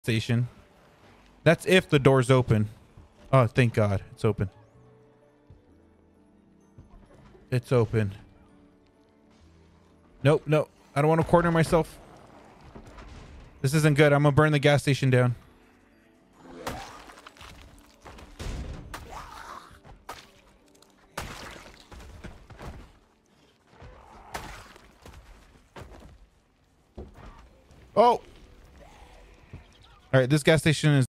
station. That's if the door's open. Oh, thank God. It's open. It's open. Nope, no. I don't want to corner myself. This isn't good. I'm gonna burn the gas station down. Oh! All right, this gas station is